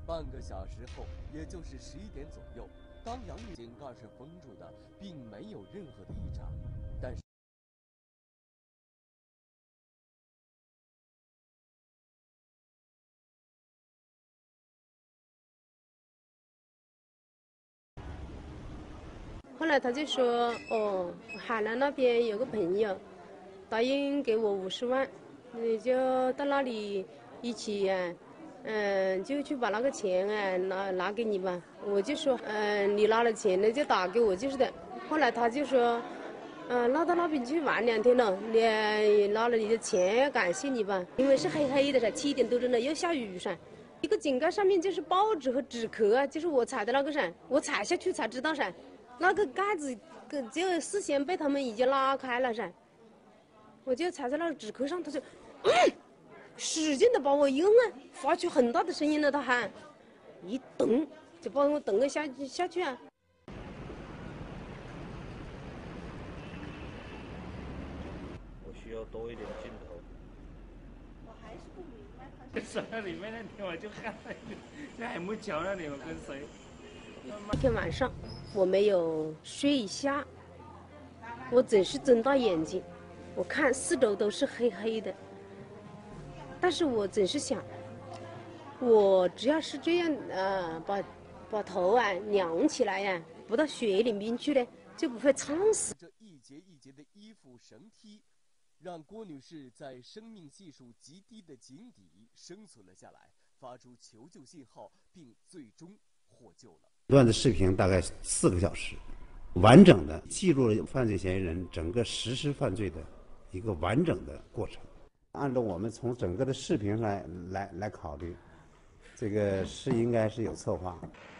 半个小时后，也就是11点左右，当杨女井盖是封住的，并没有任何的异常，但是。 后来他就说，哦，海南那边有个朋友，答应给我50万，你就到那里一起就去把那个钱拿给你吧。我就说，你拿了钱了就打给我就是的。后来他就说，那到那边去玩2天了，你拿了你的钱，感谢你吧。因为是黑黑的噻，7点多钟了，又下雨噻。一个井盖上面就是报纸和纸壳啊，就是我踩的那个噻，我踩下去才知道噻。那个盖子就事先被他们已经拉开了噻，我就踩在那个纸壳上，他就使劲的把我一摁发出很大的声音了，他喊，一蹬就把我蹬个下去啊。 我需要多一点镜头。 我还是不明白。 在那里面那天我就看了，这还没瞧到你们跟谁。 那天晚上我没有睡一下，我总是睁大眼睛，我看四周都是黑黑的，但是我总是想，我只要是这样把头扬起来呀，不到水里面去呢，就不会烫死。 这一节一节的依附绳梯，让郭女士在生命系数极低的井底生存了下来，发出求救信号，并最终获救了。 段子视频大概4个小时，完整的记录了犯罪嫌疑人整个实施犯罪的一个完整的过程。按照我们从整个的视频来考虑，这个是应该是有策划。